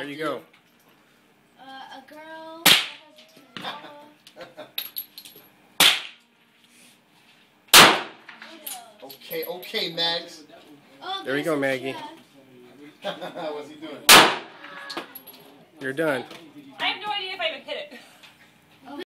There you go. A girl. Okay, Mags. Oh, There you go, Maggie. What's he doing? You're done.